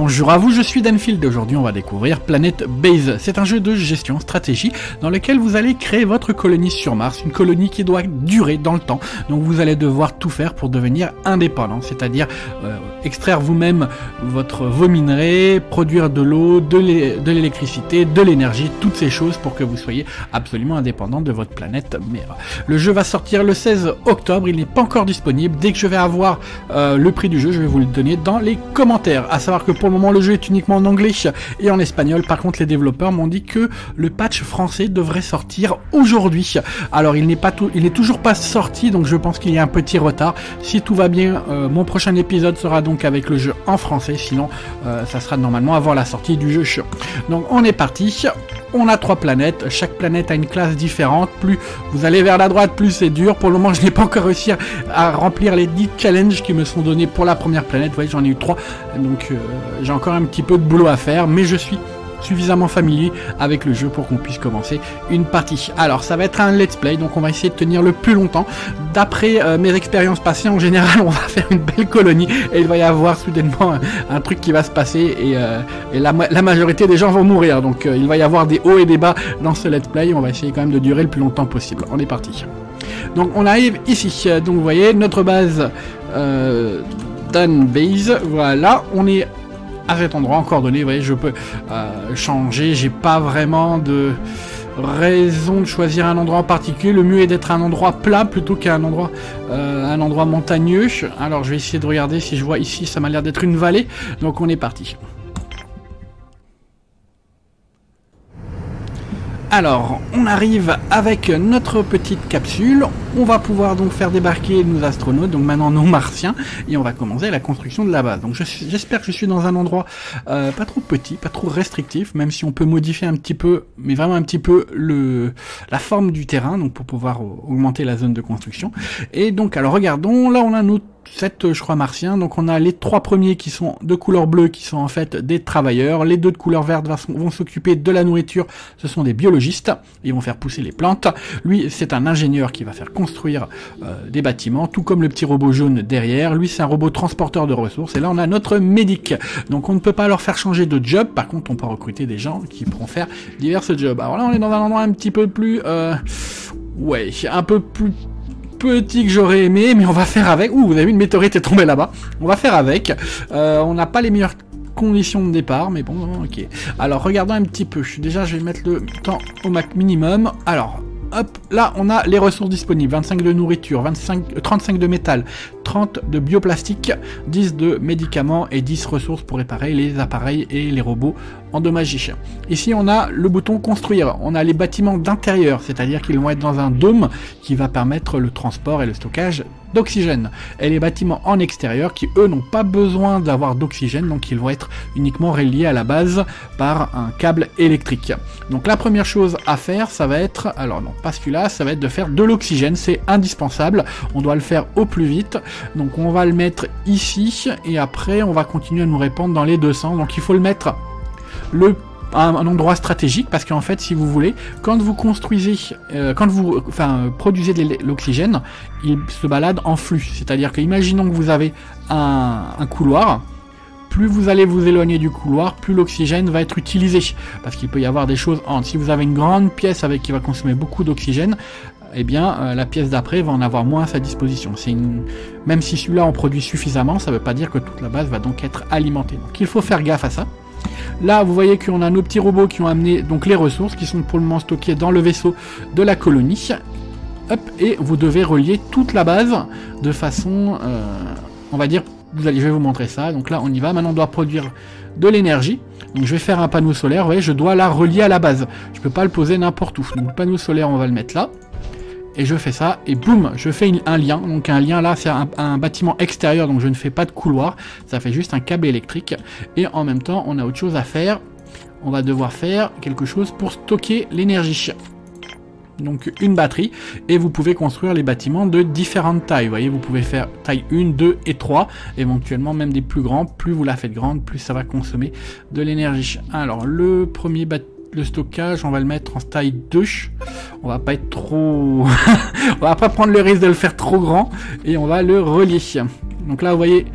Bonjour à vous, je suis Danfield et aujourd'hui on va découvrir Planet Base. C'est un jeu de gestion stratégie dans lequel vous allez créer votre colonie sur Mars, une colonie qui doit durer dans le temps. Donc vous allez devoir tout faire pour devenir indépendant, c'est-à-dire extraire vous-même vos minerais, produire de l'eau, de l'électricité, de l'énergie, toutes ces choses pour que vous soyez absolument indépendant de votre planète mère. Le jeu va sortir le 16 octobre, il n'est pas encore disponible. Dès que je vais avoir le prix du jeu, je vais vous le donner dans les commentaires. À savoir que pour le moment le jeu est uniquement en anglais et en espagnol. Par contre les développeurs m'ont dit que le patch français devrait sortir aujourd'hui. Alors il n'est toujours pas sorti, donc je pense qu'il y a un petit retard. Si tout va bien, mon prochain épisode sera donc avec le jeu en français, sinon ça sera normalement avant la sortie du jeu. Donc on est parti. On a 3 planètes, chaque planète a une classe différente, plus vous allez vers la droite, plus c'est dur. Pour le moment, je n'ai pas encore réussi à remplir les 10 challenges qui me sont donnés pour la première planète. Vous voyez, j'en ai eu 3, donc j'ai encore un petit peu de boulot à faire, mais je suis suffisamment familier avec le jeu pour qu'on puisse commencer une partie. Alors ça va être un let's play, donc on va essayer de tenir le plus longtemps. D'après mes expériences passées, en général on va faire une belle colonie et il va y avoir soudainement un truc qui va se passer et la majorité des gens vont mourir, donc il va y avoir des hauts et des bas dans ce let's play. On va essayer quand même de durer le plus longtemps possible. On est parti. Donc on arrive ici, donc vous voyez notre base Dan Base, voilà, on est à cet endroit en coordonnées. Vous voyez, je peux changer, j'ai pas vraiment de raison de choisir un endroit en particulier. Le mieux est d'être un endroit plat plutôt qu'un endroit montagneux. Alors je vais essayer de regarder si je vois ici, ça m'a l'air d'être une vallée, donc on est parti. Alors, on arrive avec notre petite capsule, on va pouvoir donc faire débarquer nos astronautes, donc maintenant nos martiens, et on va commencer la construction de la base. Donc j'espère que je suis dans un endroit pas trop petit, pas trop restrictif, même si on peut modifier un petit peu, mais vraiment un petit peu la forme du terrain, donc pour pouvoir augmenter la zone de construction. Et donc, alors regardons, là on a nos 7, je crois, martiens. Donc on a les 3 premiers qui sont de couleur bleue, qui sont en fait des travailleurs. Les 2 de couleur verte vont s'occuper de la nourriture, ce sont des biologistes, ils vont faire pousser les plantes. Lui, c'est un ingénieur qui va faire construire des bâtiments, tout comme le petit robot jaune derrière. Lui, c'est un robot transporteur de ressources. Et là, on a notre médic. Donc on ne peut pas leur faire changer de job. Par contre, on peut recruter des gens qui pourront faire divers jobs. Alors là, on est dans un endroit un petit peu plus... ouais, un peu plus petit que j'aurais aimé, mais on va faire avec. Ouh, vous avez vu, une météorite est tombée là-bas. On va faire avec. On n'a pas les meilleures conditions de départ, mais bon, ok. Alors, regardons un petit peu. Déjà, je vais mettre le temps au minimum. Alors, hop, là, on a les ressources disponibles. 25 de nourriture, 35 de métal, 30 de bioplastique, 10 de médicaments et 10 ressources pour réparer les appareils et les robots endommagés. Ici, on a le bouton construire. On a les bâtiments d'intérieur, c'est-à-dire qu'ils vont être dans un dôme qui va permettre le transport et le stockage d'oxygène. Et les bâtiments en extérieur qui, eux, n'ont pas besoin d'avoir d'oxygène, donc ils vont être uniquement reliés à la base par un câble électrique. Donc la première chose à faire, ça va être, alors non, pas celui-là, ça va être de faire de l'oxygène, c'est indispensable. On doit le faire au plus vite. Donc on va le mettre ici, et après on va continuer à nous répandre dans les deux sens. Donc il faut le mettre à un endroit stratégique, parce qu'en fait, si vous voulez, quand vous construisez, produisez de l'oxygène, il se balade en flux. C'est-à-dire que, imaginons que vous avez un couloir, plus vous allez vous éloigner du couloir, plus l'oxygène va être utilisé. Parce qu'il peut y avoir des choses entre. Si vous avez une grande pièce qui va consommer beaucoup d'oxygène, eh bien, la pièce d'après va en avoir moins à sa disposition. Même si celui-là en produit suffisamment, ça ne veut pas dire que toute la base va donc être alimentée. Donc il faut faire gaffe à ça. Là, vous voyez qu'on a nos petits robots qui ont amené donc les ressources qui sont pour le moment stockées dans le vaisseau de la colonie. Hop, et vous devez relier toute la base de façon, on va dire, je vais vous montrer ça. Donc là, on y va. Maintenant, on doit produire de l'énergie. Donc je vais faire un panneau solaire. Vous voyez, je dois la relier à la base. Je ne peux pas le poser n'importe où. Donc le panneau solaire, on va le mettre là. Et je fais ça, et boum, je fais un lien. Donc un lien là, c'est un bâtiment extérieur, donc je ne fais pas de couloir. Ça fait juste un câble électrique. Et en même temps, on a autre chose à faire. On va devoir faire quelque chose pour stocker l'énergie. Donc une batterie. Et vous pouvez construire les bâtiments de différentes tailles. Vous voyez, vous pouvez faire taille 1, 2 et 3. Éventuellement même des plus grands. Plus vous la faites grande, plus ça va consommer de l'énergie. Alors le premier bâtiment, le stockage, on va le mettre en taille 2. On va pas être trop... on va pas prendre le risque de le faire trop grand. Et on va le relier. Donc là, vous voyez,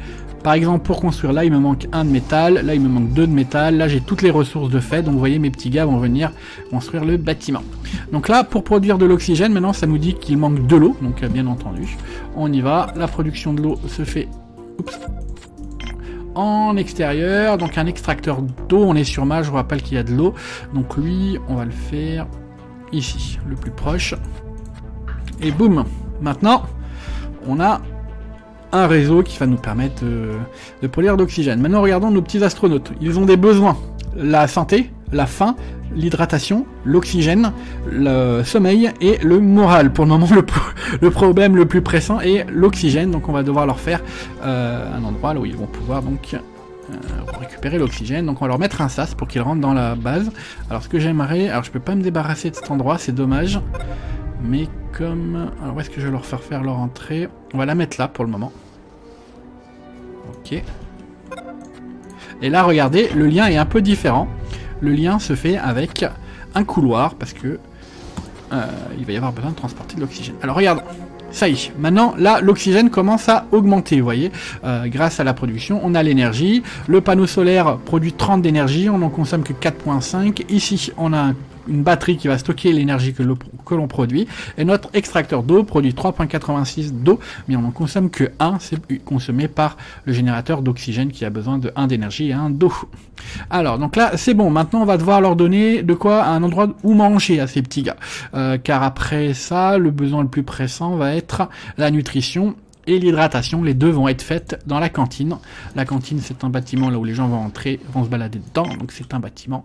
Par exemple, pour construire, là, il me manque 1 de métal, là, il me manque 2 de métal, là, j'ai toutes les ressources de fait, donc vous voyez, mes petits gars vont venir construire le bâtiment. Donc là, pour produire de l'oxygène, maintenant, ça nous dit qu'il manque de l'eau, donc bien entendu, on y va. La production de l'eau se fait... Oups. En extérieur, donc un extracteur d'eau, on est sur Mars, je vous rappelle qu'il y a de l'eau, donc lui, on va le faire ici, le plus proche, et boum, maintenant, on a un réseau qui va nous permettre de produire d'oxygène. Maintenant, regardons nos petits astronautes, ils ont des besoins, la santé, la faim, l'hydratation, l'oxygène, le sommeil et le moral. Pour le moment, le problème le plus pressant est l'oxygène, donc on va devoir leur faire un endroit là où ils vont pouvoir donc récupérer l'oxygène. Donc on va leur mettre un sas pour qu'ils rentrent dans la base. Alors ce que j'aimerais, alors je peux pas me débarrasser de cet endroit, c'est dommage, mais comme... Alors où est-ce que je vais leur faire leur entrée? On va la mettre là pour le moment. Ok. Et là, regardez, le lien est un peu différent. Le lien se fait avec un couloir parce que il va y avoir besoin de transporter de l'oxygène. Alors regardons, ça y est, maintenant là l'oxygène commence à augmenter, vous voyez, grâce à la production, on a l'énergie, le panneau solaire produit 30 d'énergie, on n'en consomme que 4,5, ici on a une batterie qui va stocker l'énergie que l'on produit, et notre extracteur d'eau produit 3,86 d'eau, mais on n'en consomme que 1, c'est consommé par le générateur d'oxygène qui a besoin de 1 d'énergie et 1 d'eau. Alors, donc là, c'est bon, maintenant on va devoir leur donner de quoi, un endroit où manger à ces petits gars, car après ça, le besoin le plus pressant va être la nutrition et l'hydratation, les deux vont être faites dans la cantine. La cantine, c'est un bâtiment là où les gens vont entrer, vont se balader dedans, donc c'est un bâtiment...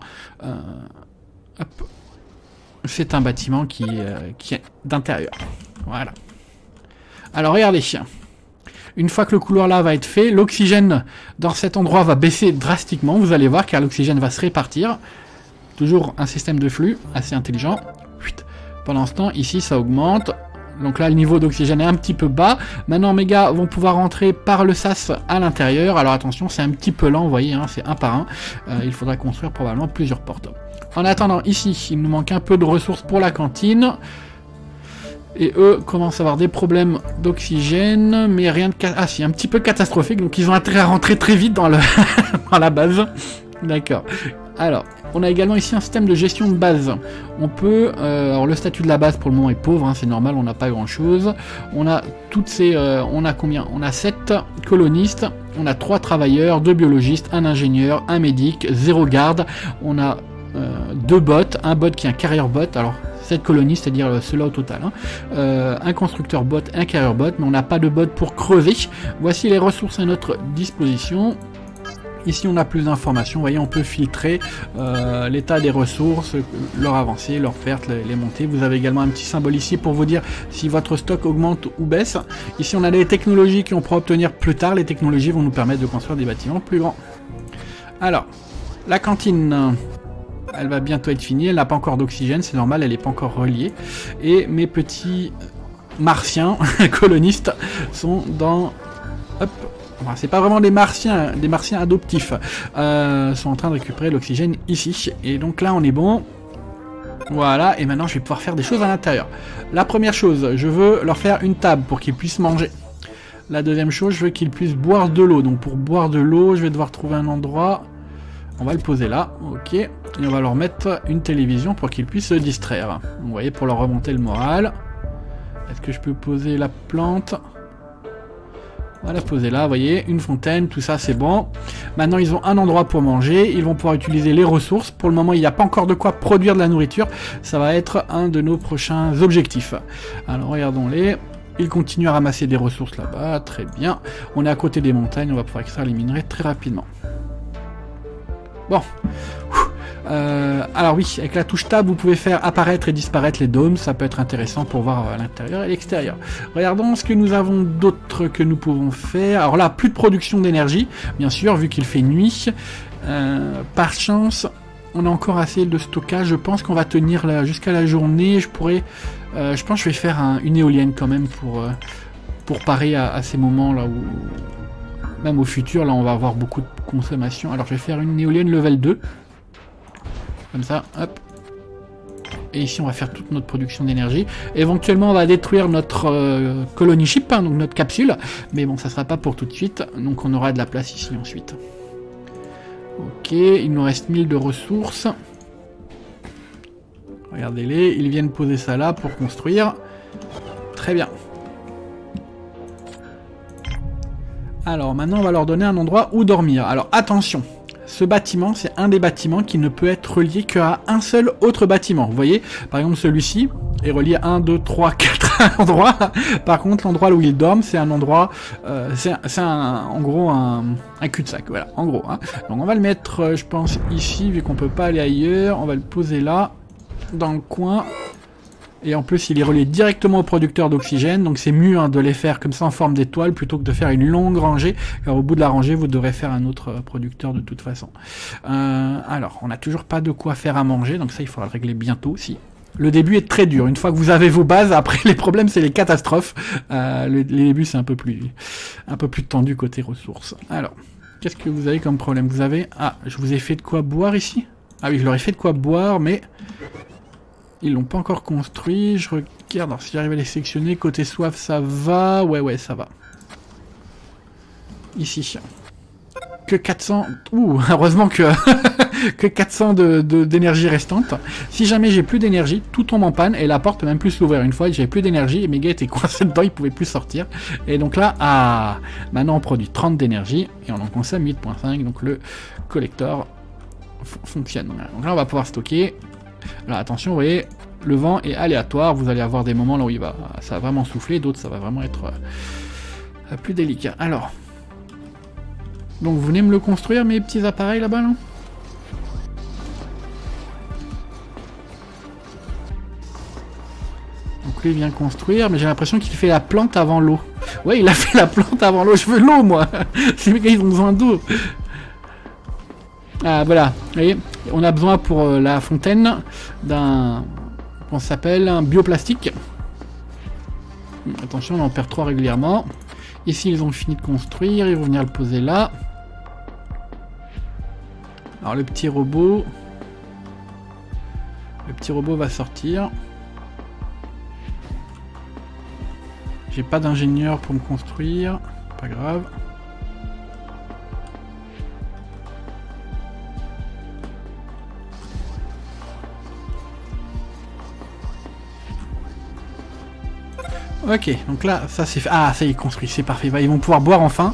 c'est un bâtiment qui est d'intérieur. Voilà. Alors regardez, une fois que le couloir là va être fait, l'oxygène dans cet endroit va baisser drastiquement, vous allez voir, car l'oxygène va se répartir. Toujours un système de flux assez intelligent. Pendant ce temps, ici ça augmente. Donc là, le niveau d'oxygène est un petit peu bas. Maintenant, mes gars vont pouvoir rentrer par le sas à l'intérieur. Alors attention, c'est un petit peu lent, vous voyez, hein, c'est un par un. Il faudra construire probablement plusieurs portes. En attendant, ici, il nous manque un peu de ressources pour la cantine. Et eux commencent à avoir des problèmes d'oxygène, mais rien de... Ah si, un petit peu catastrophique, donc ils ont intérêt à rentrer très vite dans, dans la base. D'accord. Alors, on a également ici un système de gestion de base. On peut... alors le statut de la base pour le moment est pauvre, hein, c'est normal, on n'a pas grand chose. On a toutes ces... on a combien? On a 7 colonistes, on a 3 travailleurs, 2 biologistes, un ingénieur, un médic, 0 garde. On a 2 bots, un bot qui est un carrier bot, alors 7 colonistes, c'est-à-dire cela au total. Hein. Un constructeur bot, un carrier bot, mais on n'a pas de bot pour creuser. Voici les ressources à notre disposition. Ici, on a plus d'informations. Vous voyez, on peut filtrer l'état des ressources, leur avancée, leur perte, les montées. Vous avez également un petit symbole ici pour vous dire si votre stock augmente ou baisse. Ici, on a des technologies qu'on pourra obtenir plus tard. Les technologies vont nous permettre de construire des bâtiments plus grands. Alors, la cantine... elle va bientôt être finie, elle n'a pas encore d'oxygène, c'est normal, elle n'est pas encore reliée. Et mes petits martiens colonistes sont dans... Hop, enfin, c'est pas vraiment des martiens adoptifs. Sont en train de récupérer l'oxygène ici. Et donc là, on est bon. Voilà, et maintenant, je vais pouvoir faire des choses à l'intérieur. La première chose, je veux leur faire une table pour qu'ils puissent manger. La deuxième chose, je veux qu'ils puissent boire de l'eau. Donc pour boire de l'eau, je vais devoir trouver un endroit... On va le poser là, ok. Et on va leur mettre une télévision pour qu'ils puissent se distraire. Vous voyez, pour leur remonter le moral. Est-ce que je peux poser la plante? On va la poser là, vous voyez, une fontaine, tout ça c'est bon. Maintenant ils ont un endroit pour manger, ils vont pouvoir utiliser les ressources. Pour le moment il n'y a pas encore de quoi produire de la nourriture. Ça va être un de nos prochains objectifs. Alors regardons-les. Ils continuent à ramasser des ressources là-bas, très bien. On est à côté des montagnes, on va pouvoir extraire les minerais très rapidement. Bon. Alors oui, avec la touche tab, vous pouvez faire apparaître et disparaître les dômes. Ça peut être intéressant pour voir à l'intérieur et l'extérieur. Regardons ce que nous avons d'autre que nous pouvons faire. Alors là, plus de production d'énergie, bien sûr, vu qu'il fait nuit. Par chance, on a encore assez de stockage. Je pense qu'on va tenir jusqu'à la journée. Je pense que je vais faire une éolienne quand même pour parer à ces moments là où... Même au futur, là, on va avoir beaucoup de consommation. Alors, je vais faire une éolienne level 2. Comme ça, hop. Et ici, on va faire toute notre production d'énergie. Éventuellement, on va détruire notre colony ship, hein, donc notre capsule. Mais bon, ça sera pas pour tout de suite. Donc, on aura de la place ici ensuite. Ok, il nous reste 1000 de ressources. Regardez-les, ils viennent poser ça là pour construire. Très bien. Alors, maintenant, on va leur donner un endroit où dormir. Alors, attention. Ce bâtiment, c'est un des bâtiments qui ne peut être relié qu'à un seul autre bâtiment. Vous voyez, par exemple, celui-ci est relié à 1, 2, 3, 4 endroits. Par contre, l'endroit où ils dorment, c'est un endroit... en gros un cul-de-sac. Voilà, en gros. Hein. Donc, on va le mettre, je pense, ici, vu qu'on peut pas aller ailleurs. On va le poser là, dans le coin. Et en plus, il est relié directement au producteur d'oxygène, donc c'est mieux hein, de les faire comme ça en forme d'étoile plutôt que de faire une longue rangée, car au bout de la rangée, vous devrez faire un autre producteur de toute façon. Alors, on n'a toujours pas de quoi faire à manger, donc ça, il faudra le régler bientôt aussi. Le début est très dur. Une fois que vous avez vos bases, après les problèmes, c'est les catastrophes. Les débuts, c'est un peu plus tendu côté ressources. Alors, qu'est-ce que vous avez comme problème? Vous avez... Ah, je vous ai fait de quoi boire ici? Ah oui, je leur ai fait de quoi boire, mais... Ils l'ont pas encore construit, je regarde, alors si j'arrive à les sélectionner, côté soif ça va, ouais ça va. Ici. Que 400, heureusement que, que 400 d'énergie restante. Si jamais j'ai plus d'énergie, tout tombe en panne et la porte peut même plus s'ouvrir. Une fois j'avais plus d'énergie et mes gars étaient coincés dedans, ils pouvaient plus sortir. Et donc là, maintenant on produit 30 d'énergie et on en consomme 8.5, donc le collector fonctionne. Donc là on va pouvoir stocker. Alors attention, vous voyez, le vent est aléatoire, vous allez avoir des moments là où ça va vraiment souffler, d'autres ça va vraiment être plus délicat. Alors, donc vous venez me le construire mes petits appareils là-bas là? Donc lui il vient construire, mais j'ai l'impression qu'il fait la plante avant l'eau. Ouais, il a fait la plante avant l'eau, je veux l'eau moi. Ces mecs ils ont besoin d'eau. Ah voilà, vous voyez, on a besoin pour la fontaine d'un, comment ça s'appelle, un bioplastique. Attention, on en perd 3 régulièrement. Ici, ils ont fini de construire, ils vont venir le poser là. Alors le petit robot va sortir. J'ai pas d'ingénieur pour me construire, pas grave. Ok, donc là, ça c'est fait. Ah, ça y est, construit, c'est parfait. Ils vont pouvoir boire enfin.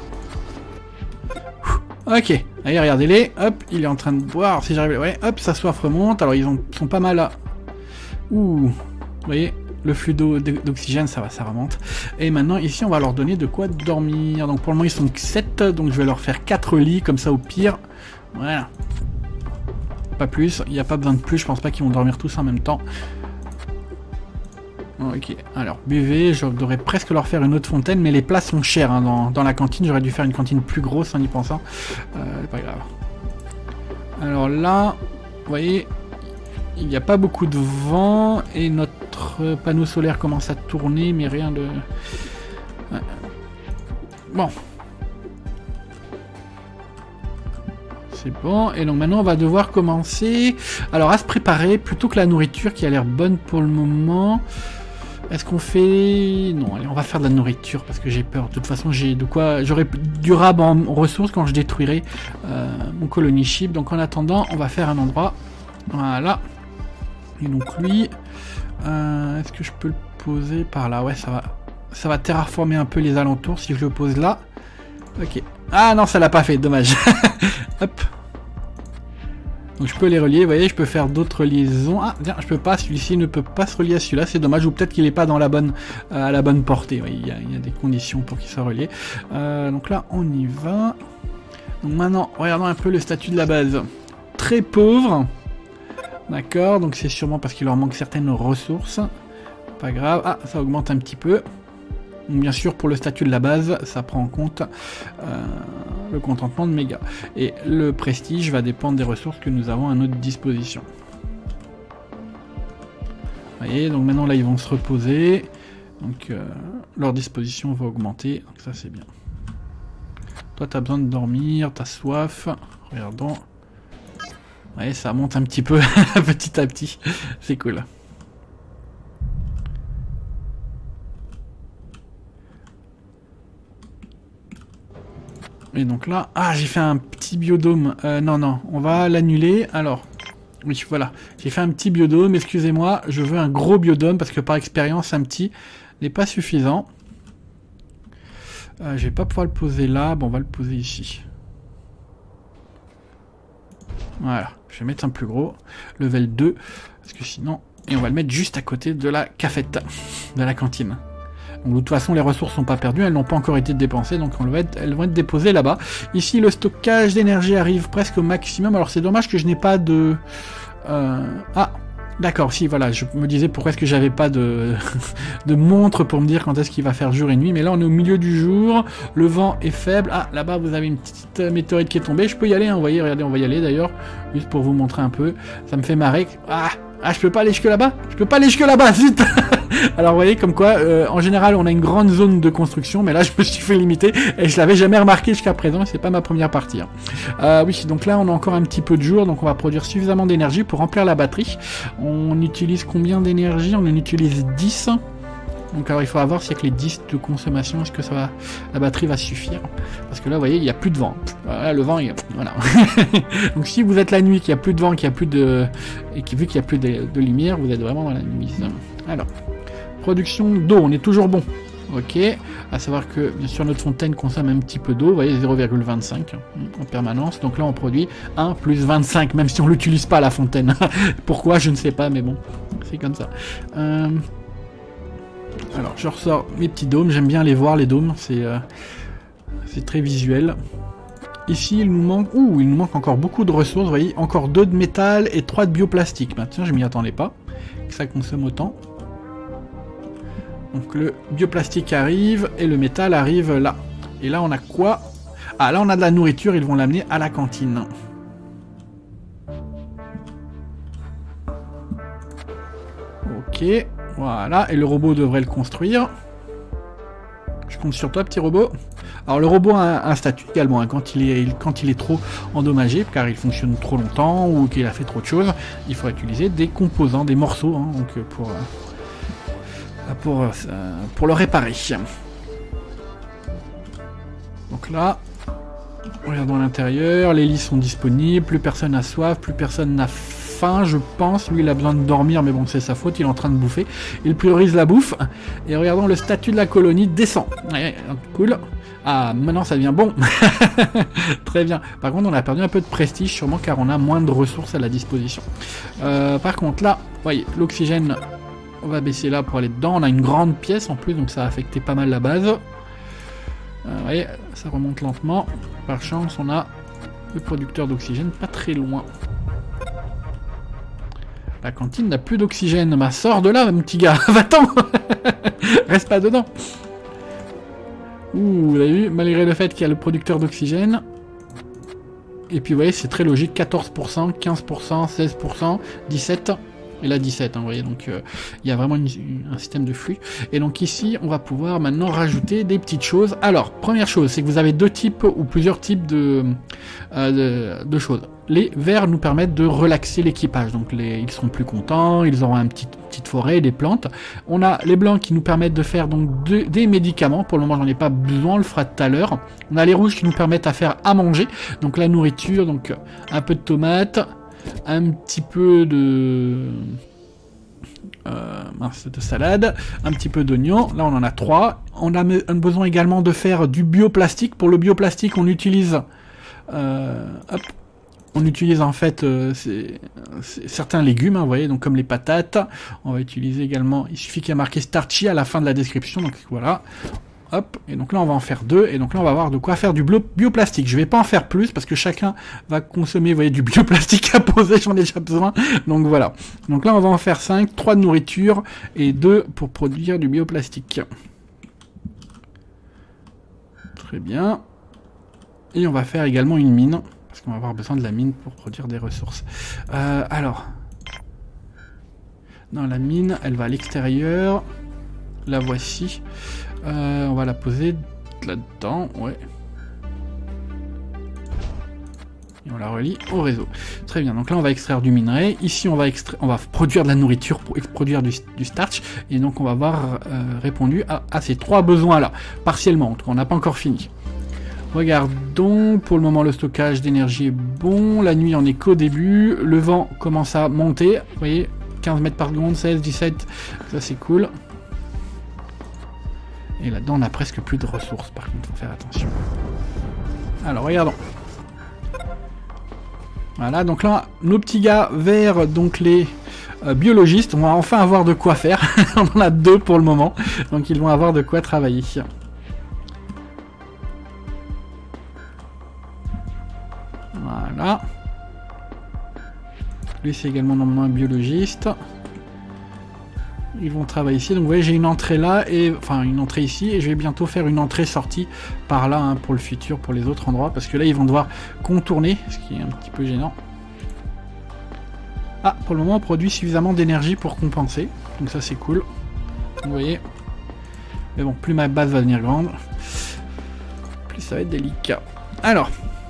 Ok, allez, regardez-les. Hop, il est en train de boire. Si j'arrive, ouais, hop, sa soif remonte. Alors, ils sont pas mal là. Ouh, vous voyez, le flux d'oxygène, ça va, ça remonte. Et maintenant, ici, on va leur donner de quoi dormir. Donc, pour le moment, ils sont que 7. Donc, je vais leur faire 4 lits, comme ça, au pire. Voilà. Pas plus. Il n'y a pas besoin de plus. Je pense pas qu'ils vont dormir tous en même temps. Ok, alors buvez, je devrais presque leur faire une autre fontaine, mais les places sont chères hein, dans la cantine, j'aurais dû faire une cantine plus grosse en y pensant, pas grave. Alors là, vous voyez, il n'y a pas beaucoup de vent, et notre panneau solaire commence à tourner, mais rien de... Bon. C'est bon, et donc maintenant on va devoir commencer, alors à se préparer, plutôt que la nourriture qui a l'air bonne pour le moment... Est-ce qu'on fait... Non, allez, on va faire de la nourriture parce que j'ai peur. De toute façon, j'ai de quoi... J'aurai durable en ressources quand je détruirai mon colony ship. Donc en attendant, on va faire un endroit. Voilà. Et donc lui... Est-ce que je peux le poser par là? Ouais, ça va terraformer un peu les alentours si je le pose là. Ok. Ah non, ça l'a pas fait, dommage. Hop. Donc je peux les relier, vous voyez, je peux faire d'autres liaisons. Ah, tiens, je peux pas, celui-ci ne peut pas se relier à celui-là, c'est dommage, ou peut-être qu'il n'est pas dans la bonne, à la bonne portée. Oui, il y a des conditions pour qu'il soit relié. Donc là, on y va. Donc maintenant, regardons un peu le statut de la base. Très pauvre. D'accord, donc c'est sûrement parce qu'il leur manque certaines ressources. Pas grave. Ah, ça augmente un petit peu. Donc bien sûr, pour le statut de la base, ça prend en compte le contentement de méga. Et le prestige va dépendre des ressources que nous avons à notre disposition. Vous voyez, donc maintenant là, ils vont se reposer. Donc leur disposition va augmenter. Donc ça, c'est bien. Toi, tu as besoin de dormir, tu as soif. Regardons. Ouais, ça monte un petit peu petit à petit. C'est cool. Et donc là... Ah, j'ai fait un petit biodôme. Non, on va l'annuler. Alors... Oui, voilà. J'ai fait un petit biodôme, excusez-moi. Je veux un gros biodôme parce que par expérience, un petit n'est pas suffisant. Je vais pas pouvoir le poser là. Bon, on va le poser ici. Voilà. Je vais mettre un plus gros. Level 2. Parce que sinon... Et on va le mettre juste à côté de la cafette. De la cantine. Donc de toute façon, les ressources sont pas perdues. Elles n'ont pas encore été dépensées. Donc elles vont être déposées là-bas. Ici, le stockage d'énergie arrive presque au maximum. Alors c'est dommage que je n'ai pas de... Ah, d'accord, si, voilà, je me disais pourquoi est-ce que j'avais pas de, de montre pour me dire quand est-ce qu'il va faire jour et nuit, mais là on est au milieu du jour, le vent est faible. Ah, là-bas vous avez une petite météorite qui est tombée, je peux y aller, hein, vous voyez, regardez, on va y aller d'ailleurs, juste pour vous montrer un peu, ça me fait marrer. Ah, je peux pas aller jusque là-bas? Je peux pas aller jusque là-bas, zut. Alors vous voyez comme quoi, en général on a une grande zone de construction, mais là je me suis fait limiter et je l'avais jamais remarqué jusqu'à présent, c'est pas ma première partie. Hein. Oui, donc là on a encore un petit peu de jour, donc on va produire suffisamment d'énergie pour remplir la batterie. On utilise combien d'énergie? On en utilise 10. Donc alors il faudra voir si avec les 10 de consommation, est-ce que ça va, la batterie va suffire? Parce que là vous voyez, il n'y a plus de vent. Voilà, le vent, voilà. Donc si vous êtes la nuit, qu'il n'y a plus de vent, qu'il n'y a plus de... Et vu qu'il n'y a plus de lumière, vous êtes vraiment dans la nuit. Alors, production d'eau, on est toujours bon. Ok, à savoir que bien sûr notre fontaine consomme un petit peu d'eau, vous voyez 0,25 en permanence, donc là on produit 1 plus 25, même si on l'utilise pas la fontaine. Pourquoi, je ne sais pas, mais bon, c'est comme ça. Alors je ressors mes petits dômes, j'aime bien les voir les dômes, c'est très visuel. Ici il nous manque encore beaucoup de ressources, vous voyez, encore 2 de métal et 3 de bioplastique. Bah, tiens, je m'y attendais pas, que ça consomme autant. Donc le bioplastique arrive et le métal arrive là. Et là on a quoi? Ah, là on a de la nourriture, ils vont l'amener à la cantine. Ok, voilà, et le robot devrait le construire. Je compte sur toi, petit robot. Alors le robot a un statut également, hein, quand il est trop endommagé, car il fonctionne trop longtemps ou qu'il a fait trop de choses, il faut utiliser des composants, des morceaux, hein, donc pour le réparer. Donc là, regardons à l'intérieur, les lits sont disponibles, plus personne n'a soif, plus personne n'a faim, je pense. Lui, il a besoin de dormir, mais bon, c'est sa faute, il est en train de bouffer. Il priorise la bouffe. Et regardons, le statut de la colonie descend. Ouais, cool. Ah, maintenant ça devient bon. Très bien. Par contre, on a perdu un peu de prestige, sûrement car on a moins de ressources à la disposition. Par contre, là, voyez, l'oxygène... On va baisser là pour aller dedans. On a une grande pièce en plus, donc ça a affecté pas mal la base. Vous voyez, ça remonte lentement. Par chance, on a le producteur d'oxygène pas très loin. La cantine n'a plus d'oxygène. Bah, sors de là, mon petit gars. Va-t'en. Reste pas dedans. Ouh, vous avez vu, malgré le fait qu'il y a le producteur d'oxygène. Et puis, vous voyez, c'est très logique. 14%, 15%, 16%, 17%. Et là 17, hein, vous voyez, donc il y a vraiment un système de flux. Et donc ici, on va pouvoir maintenant rajouter des petites choses. Alors, première chose, c'est que vous avez 2 types ou plusieurs types de choses. Les verts nous permettent de relaxer l'équipage, donc ils seront plus contents, ils auront une petite forêt, des plantes. On a les blancs qui nous permettent de faire donc des médicaments. Pour le moment, j'en ai pas besoin, on le fera tout à l'heure. On a les rouges qui nous permettent à faire à manger, donc la nourriture, donc un peu de tomates, un petit peu de salade, un petit peu d'oignon. Là on en a 3. On a besoin également de faire du bioplastique. Pour le bioplastique on utilise en fait certains légumes, hein, vous voyez, donc comme les patates. On va utiliser également, il suffit qu'il y ait marqué starchy à la fin de la description, donc voilà. Hop, et donc là on va en faire 2, et donc là on va avoir de quoi faire du bioplastique. Je vais pas en faire plus, parce que chacun va consommer, vous voyez, du bioplastique à poser, j'en ai déjà besoin, donc voilà. Donc là on va en faire 5, 3 de nourriture, et 2 pour produire du bioplastique. Très bien. Et on va faire également une mine, parce qu'on va avoir besoin de la mine pour produire des ressources. Alors... Non, la mine, elle va à l'extérieur. La voici. On va la poser là-dedans, ouais. Et On la relie au réseau. Très bien, donc là on va extraire du minerai. Ici on va produire de la nourriture pour produire du starch. Et donc on va avoir répondu à ces 3 besoins-là. Partiellement, en tout cas on n'a pas encore fini. Regardons, pour le moment le stockage d'énergie est bon. La nuit on est qu'au début. Le vent commence à monter. Vous voyez, 15 mètres par seconde, 16, 17. Ça c'est cool. Et là-dedans on a presque plus de ressources, par contre, faut faire attention. Alors regardons. Voilà, donc là, nos petits gars vers donc les biologistes, on va enfin avoir de quoi faire. On en a 2 pour le moment, donc ils vont avoir de quoi travailler. Voilà. Lui, c'est également normalement un biologiste. Ils vont travailler ici, donc vous voyez, j'ai une entrée là, enfin une entrée ici, et je vais bientôt faire une entrée-sortie par là, hein, pour le futur, pour les autres endroits, parce que là ils vont devoir contourner, ce qui est un petit peu gênant. Ah, pour le moment on produit suffisamment d'énergie pour compenser, donc ça c'est cool, vous voyez. Mais bon, plus ma base va devenir grande, plus ça va être délicat. Alors,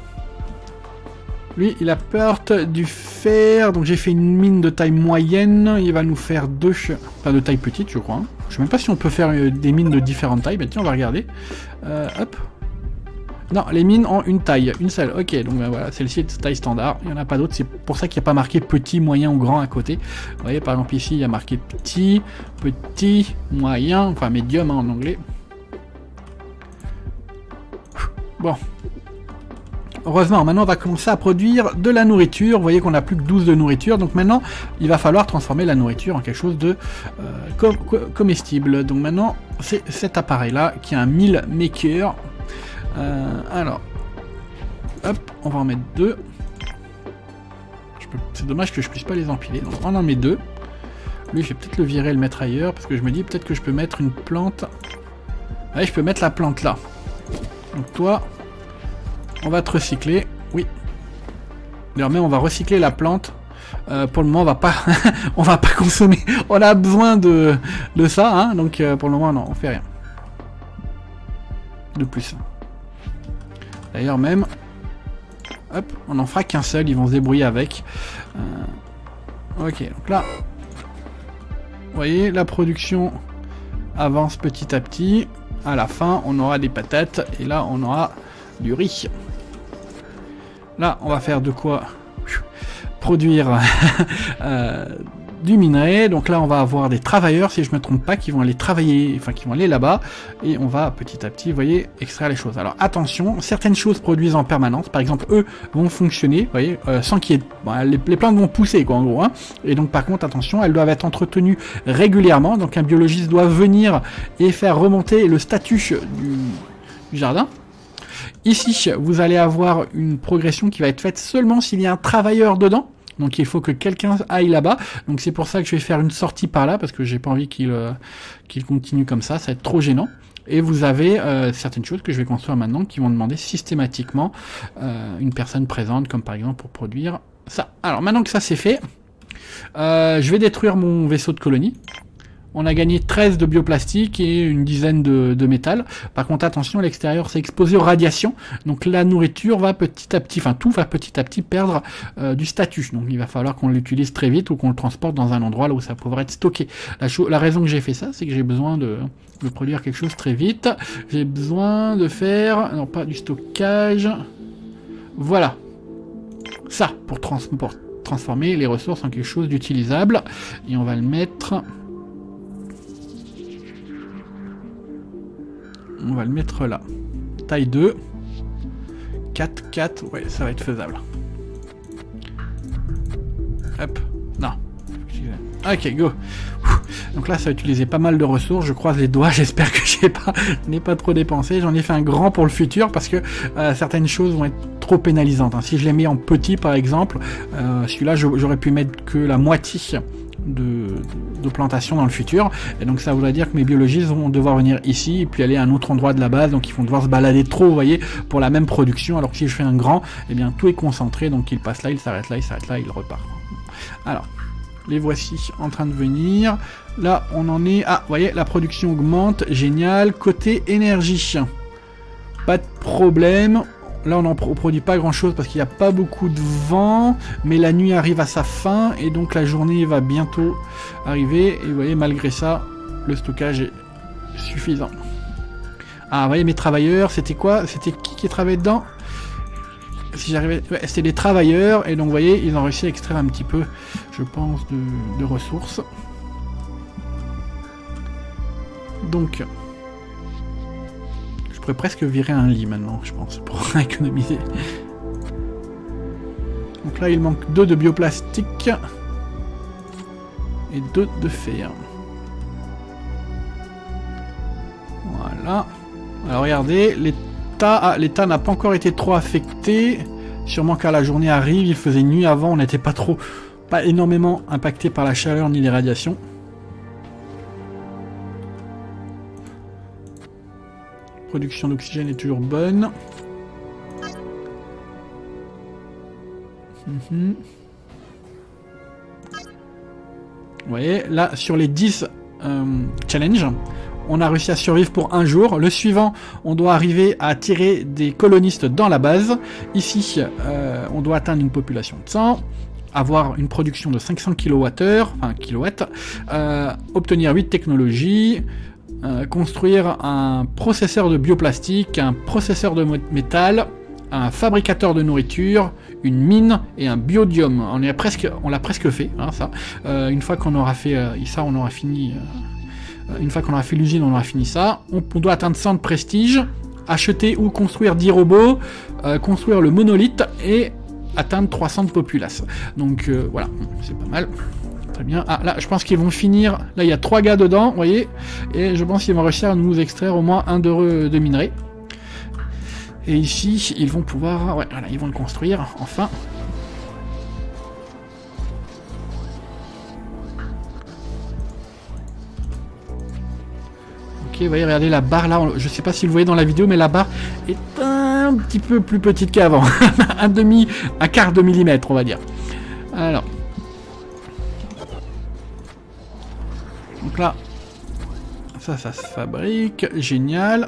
lui, il a peur du fer, donc j'ai fait une mine de taille moyenne, il va nous faire 2, enfin de taille petite je crois. Je sais même pas si on peut faire des mines de différentes tailles, mais tiens on va regarder. Hop. Non, les mines ont une taille, une seule, ok, donc ben, voilà, celle-ci est de taille standard, il n'y en a pas d'autres, c'est pour ça qu'il n'y a pas marqué petit, moyen ou grand à côté. Vous voyez par exemple ici il y a marqué petit, petit, moyen, enfin médium hein, en anglais. Bon. Heureusement, maintenant on va commencer à produire de la nourriture. Vous voyez qu'on a plus que 12 de nourriture. Donc maintenant, il va falloir transformer la nourriture en quelque chose de comestible. Donc maintenant, c'est cet appareil-là qui est un meal maker. Alors, hop, on va en mettre 2. C'est dommage que je puisse pas les empiler. Donc on en met 2. Lui, je vais peut-être le virer et le mettre ailleurs. Parce que je me dis peut-être que je peux mettre une plante. Ouais, je peux mettre la plante là. Donc toi... on va te recycler, oui. D'ailleurs même on va recycler la plante. Pour le moment on va pas, on va pas consommer. On a besoin de ça, hein. Donc pour le moment non, on fait rien. De plus. D'ailleurs même, hop, on en fera qu'un seul. Ils vont se débrouiller avec. Ok, donc là, vous voyez la production avance petit à petit. À la fin on aura des patates et là on aura du riz. Là, on va faire de quoi produire du minerai. Donc là, on va avoir des travailleurs, si je me trompe pas, qui vont aller travailler, enfin qui vont aller là-bas, et on va petit à petit, vous voyez, extraire les choses. Alors attention, certaines choses produisent en permanence. Par exemple, eux vont fonctionner, vous voyez, sans qu'il y ait, bon, les plantes vont pousser, quoi, en gros. Hein. Et donc par contre, attention, elles doivent être entretenues régulièrement. Donc un biologiste doit venir et faire remonter le statut du jardin. Ici, vous allez avoir une progression qui va être faite seulement s'il y a un travailleur dedans. Donc il faut que quelqu'un aille là-bas. Donc c'est pour ça que je vais faire une sortie par là, parce que j'ai pas envie qu'il continue comme ça va être trop gênant. Et vous avez certaines choses que je vais construire maintenant qui vont demander systématiquement une personne présente, comme par exemple pour produire ça. Alors maintenant que ça c'est fait, je vais détruire mon vaisseau de colonie. On a gagné 13 de bioplastique et une dizaine de métal. Par contre, attention, à l'extérieur, c'est exposé aux radiations. Donc la nourriture va petit à petit, enfin tout va petit à petit perdre du statut. Donc il va falloir qu'on l'utilise très vite ou qu'on le transporte dans un endroit là où ça pourrait être stocké. La raison que j'ai fait ça, c'est que j'ai besoin de produire quelque chose très vite. J'ai besoin de faire, non pas du stockage, voilà, ça, pour transformer les ressources en quelque chose d'utilisable. Et on va le mettre... on va le mettre là. Taille 2. 4, 4. Ouais, ça va être faisable. Hop. Non. Ok, go. Donc là, ça va utiliser pas mal de ressources. Je croise les doigts. J'espère que je n'ai pas trop dépensé. J'en ai fait un grand pour le futur parce que certaines choses vont être trop pénalisantes. Hein. Si je les mets en petit, par exemple, celui-là, j'aurais pu mettre que la moitié de plantation dans le futur, et donc ça voudrait dire que mes biologistes vont devoir venir ici et puis aller à un autre endroit de la base, donc ils vont devoir se balader trop, vous voyez, pour la même production, alors que si je fais un grand, eh bien tout est concentré, donc il passe là, il s'arrête là, il repart. Alors, les voici en train de venir, là on en est, ah, vous voyez, la production augmente, génial, côté énergie, pas de problème, là on n'en produit pas grand chose parce qu'il n'y a pas beaucoup de vent, mais la nuit arrive à sa fin et donc la journée va bientôt arriver. Et vous voyez, malgré ça, le stockage est suffisant. Ah, vous voyez, mes travailleurs, c'était quoi? C'était qui travaillait dedans? Si j'arrivais, ouais, c'était des travailleurs, et donc vous voyez, ils ont réussi à extraire un petit peu, je pense, de ressources. Donc, je pourrais presque virer un lit maintenant, je pense, pour économiser. Donc là, il manque 2 de bioplastique et 2 de fer. Voilà. Alors regardez, l'État n'a pas encore été trop affecté. Sûrement quand la journée arrive, il faisait nuit avant, on n'était pas énormément impacté par la chaleur ni les radiations. Production d'oxygène est toujours bonne. Vous voyez, là, sur les 10 challenges, on a réussi à survivre pour un jour. Le suivant, on doit arriver à attirer des colonistes dans la base. Ici, on doit atteindre une population de 100, avoir une production de 500 kWh, enfin kilowatts, obtenir 8 technologies, construire un processeur de bioplastique, un processeur de métal, un fabricateur de nourriture, une mine et un biodium. On l'a presque fait, hein, ça. Une fois qu'on aura fait ça, on aura fini. Une fois qu'on aura fait l'usine, on aura fini ça. On doit atteindre 100 de prestige, acheter ou construire 10 robots, construire le monolithe et atteindre 300 de populace. Donc voilà, c'est pas mal. Très bien. Ah là, je pense qu'ils vont finir. Là, il y a 3 gars dedans, vous voyez. Et je pense qu'ils vont réussir à nous extraire au moins 1 de minerai. Et ici, ils vont pouvoir... Ouais, voilà, ils vont le construire, enfin. Ok, vous voyez, regardez la barre là. Je sais pas si vous le voyez dans la vidéo, mais la barre est un petit peu plus petite qu'avant. un quart de millimètre, on va dire. Alors. Donc là, ça se fabrique. Génial.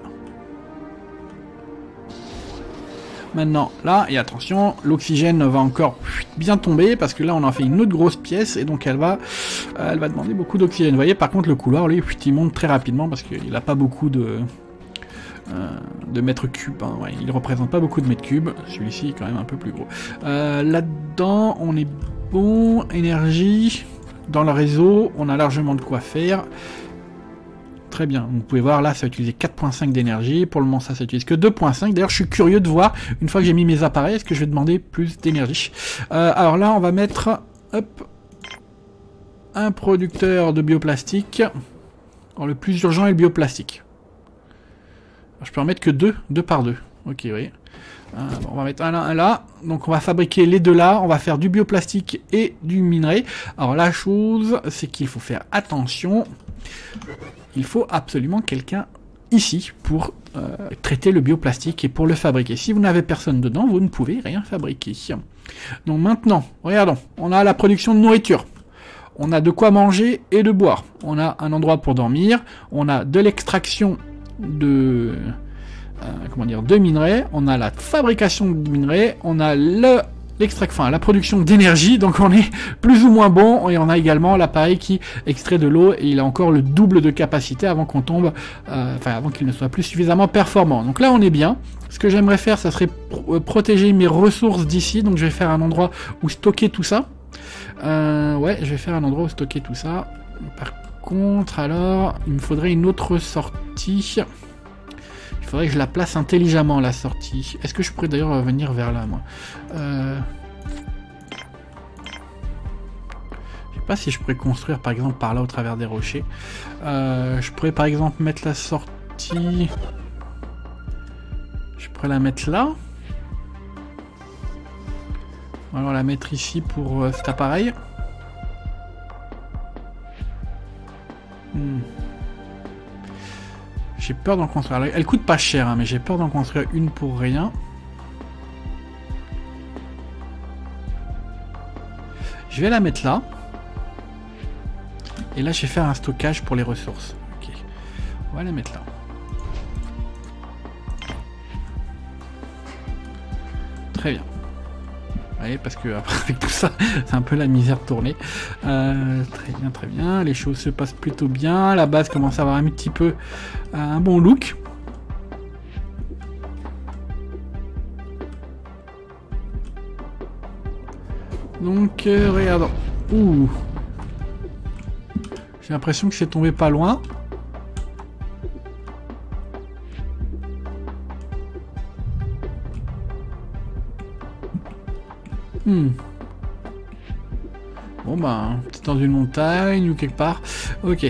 Maintenant, là, et attention, l'oxygène va encore bien tomber, parce que là, on a fait une autre grosse pièce, et donc elle va demander beaucoup d'oxygène. Vous voyez, par contre, le couloir, lui, il monte très rapidement, parce qu'il n'a pas beaucoup de mètres cubes. Hein, ouais, il ne représente pas beaucoup de mètres cubes. Celui-ci est quand même un peu plus gros. Là-dedans, on est bon. Énergie. Dans le réseau, on a largement de quoi faire. Très bien, vous pouvez voir là ça va utiliser 4.5 d'énergie, pour le moment ça utilise que 2.5, d'ailleurs je suis curieux de voir, une fois que j'ai mis mes appareils, est-ce que je vais demander plus d'énergie. Alors là on va mettre, hop, un producteur de bioplastique. Alors le plus urgent est le bioplastique. Alors, je peux en mettre que 2 par 2, ok oui. Bon, on va mettre un là, un là, donc on va fabriquer les 2 là, on va faire du bioplastique et du minerai. Alors la chose c'est qu'il faut faire attention. Il faut absolument quelqu'un ici pour traiter le bioplastique et pour le fabriquer. Si vous n'avez personne dedans, vous ne pouvez rien fabriquer. Donc maintenant, regardons, on a la production de nourriture. On a de quoi manger et de boire. On a un endroit pour dormir. On a de l'extraction de minerais. On a la fabrication de minerais. On a la production d'énergie, donc on est plus ou moins bon, et on a également l'appareil qui extrait de l'eau, et il a encore le double de capacité avant qu'on tombe, avant qu'il ne soit plus suffisamment performant. Donc là on est bien. Ce que j'aimerais faire, ça serait protéger mes ressources d'ici, donc je vais faire un endroit où stocker tout ça. Ouais, je vais faire un endroit où stocker tout ça. Par contre, alors, il me faudrait une autre sortie. Il faudrait que je la place intelligemment, la sortie. Est-ce que je pourrais d'ailleurs venir vers là, moi? Je sais pas si je pourrais construire, par exemple, par là, au travers des rochers. Je pourrais, par exemple, mettre la sortie... Je pourrais la mettre là. Ou alors la mettre ici pour cet appareil. J'ai peur d'en construire. Elle coûte pas cher, hein, mais j'ai peur d'en construire une pour rien. Je vais la mettre là. Et là, je vais faire un stockage pour les ressources. Ok. On va la mettre là. Très bien. Ouais, parce que après, avec tout ça, c'est un peu la misère de tourner. Très bien, très bien. Les choses se passent plutôt bien. La base commence à avoir un petit peu un bon look. Donc, regardons. Ouh. J'ai l'impression que c'est tombé pas loin. Bon bah, peut-être dans une montagne ou quelque part. Ok.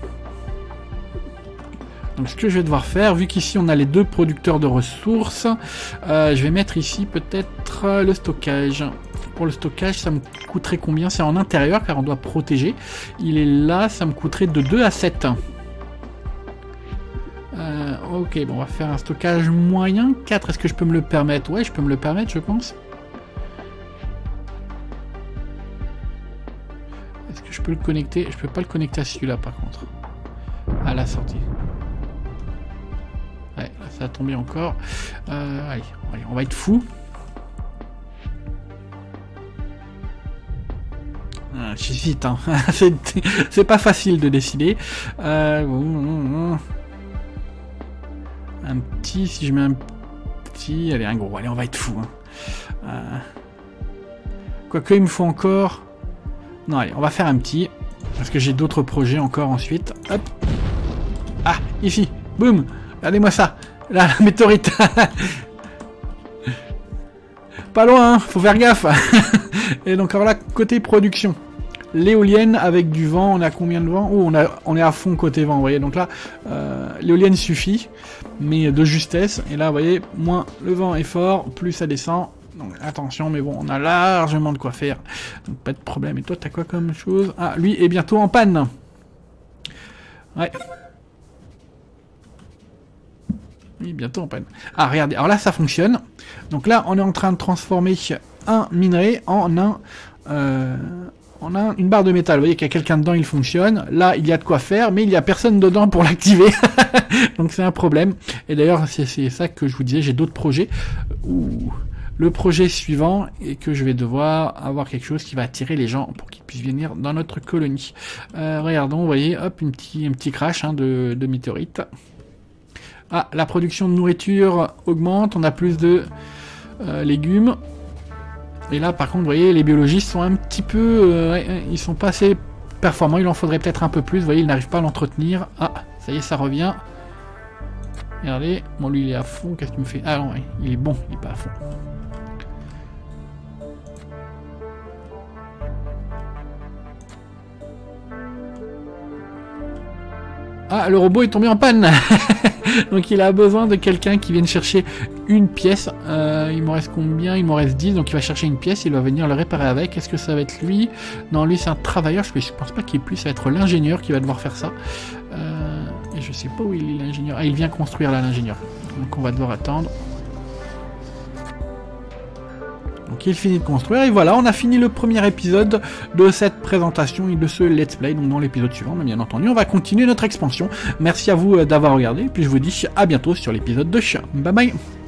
Donc ce que je vais devoir faire, vu qu'ici on a les deux producteurs de ressources, je vais mettre ici peut-être le stockage. Pour le stockage, ça me coûterait combien? C'est en intérieur car on doit protéger. Il est là, ça me coûterait de 2 à 7. Ok, bon, on va faire un stockage moyen. 4, est-ce que je peux me le permettre? Ouais, je peux me le permettre, je pense. Est-ce que je peux le connecter? Je peux pas le connecter à celui-là, par contre. À la sortie. Ouais, là, ça a tombé encore. Allez, on va être fou. J'hésite, hein. C'est pas facile de décider. Un petit, si je mets un petit, allez, un gros, allez, on va être fou. Hein. Quoique, il me faut encore... Non, allez, on va faire un petit, parce que j'ai d'autres projets encore ensuite. Hop. Ah, ici, boum, regardez-moi ça. Là, la météorite. Pas loin, hein, faut faire gaffe. Et donc, alors là, côté production. L'éolienne avec du vent, on a combien de vent? Oh, on est à fond côté vent, vous voyez. Donc là, l'éolienne suffit, mais de justesse. Et là, vous voyez, moins le vent est fort, plus ça descend. Donc attention, mais bon, on a largement de quoi faire. Donc pas de problème. Et toi, t'as quoi comme chose? Ah, lui est bientôt en panne. Ouais. Oui, bientôt en panne. Ah, regardez, alors là, ça fonctionne. Donc là, on est en train de transformer un minerai en une barre de métal. Vous voyez qu'il y a quelqu'un dedans, il fonctionne. Là, il y a de quoi faire, mais il n'y a personne dedans pour l'activer. Donc c'est un problème. Et d'ailleurs, c'est ça que je vous disais, j'ai d'autres projets où le projet suivant est que je vais devoir avoir quelque chose qui va attirer les gens pour qu'ils puissent venir dans notre colonie. Regardons, vous voyez, hop, un petit crash de météorite. Ah, la production de nourriture augmente, on a plus de légumes. Et là, par contre, vous voyez, les biologistes sont un petit peu... ils sont pas assez performants, il en faudrait peut-être un peu plus. Vous voyez, ils n'arrivent pas à l'entretenir. Ah, ça y est, ça revient. Regardez, bon, lui, il est à fond, qu'est-ce qu'il me fait? Ah non, ouais, il est bon, il est pas à fond. Ah, le robot est tombé en panne. Donc il a besoin de quelqu'un qui vienne chercher une pièce. Il m'en reste combien? Il m'en reste 10, donc il va chercher une pièce, il va venir le réparer avec. Est-ce que ça va être lui? Non, lui c'est un travailleur, je pense pas qu'il puisse, ça va être l'ingénieur qui va devoir faire ça. Et je sais pas où il est l'ingénieur. Ah, il vient construire là, l'ingénieur. Donc on va devoir attendre. Donc il finit de construire, et voilà, on a fini le premier épisode de cette présentation et de ce let's play. Donc dans l'épisode suivant, bien entendu, on va continuer notre expansion. Merci à vous d'avoir regardé, et puis je vous dis à bientôt sur l'épisode 2. Bye bye.